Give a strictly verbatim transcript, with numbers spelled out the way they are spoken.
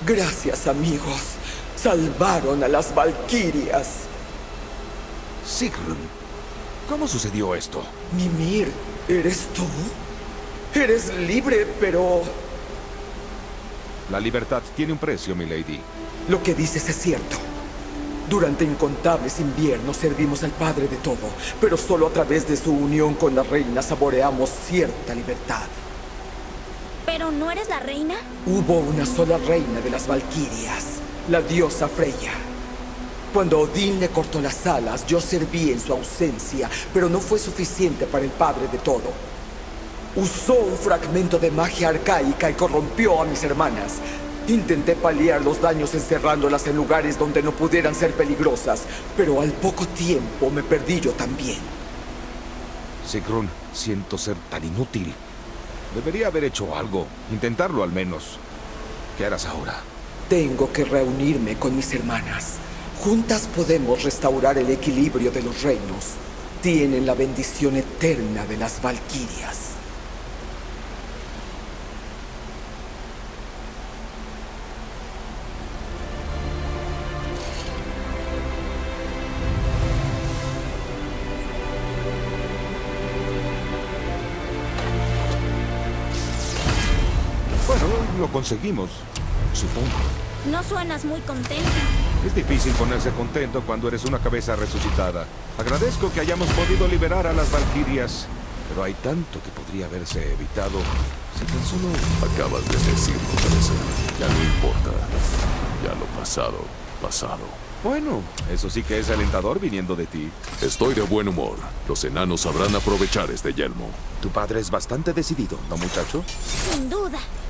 Gracias, amigos. Salvaron a las valquirias. Sigrun, ¿cómo sucedió esto? Mimir, ¿eres tú? Eres libre, pero... La libertad tiene un precio, milady. Lo que dices es cierto. Durante incontables inviernos servimos al Padre de todo, pero solo a través de su unión con la reina saboreamos cierta libertad. ¿Pero no eres la reina? Hubo una sola reina de las valquirias, la diosa Freya. Cuando Odín le cortó las alas, yo serví en su ausencia, pero no fue suficiente para el Padre de todo. Usó un fragmento de magia arcaica y corrompió a mis hermanas. Intenté paliar los daños encerrándolas en lugares donde no pudieran ser peligrosas, pero al poco tiempo me perdí yo también. Sigrun, siento ser tan inútil. Debería haber hecho algo, intentarlo al menos. ¿Qué harás ahora? Tengo que reunirme con mis hermanas. Juntas podemos restaurar el equilibrio de los reinos. Tienen la bendición eterna de las valquirias. Bueno, lo conseguimos, supongo. No suenas muy contenta. Es difícil ponerse contento cuando eres una cabeza resucitada. Agradezco que hayamos podido liberar a las valquirias, pero hay tanto que podría haberse evitado si tan solo... Acabas de decirlo, cabeza. Ya no importa. Ya lo pasado, pasado. Bueno, eso sí que es alentador viniendo de ti. Estoy de buen humor. Los enanos sabrán aprovechar este yelmo. Tu padre es bastante decidido, ¿no, muchacho? Sin duda.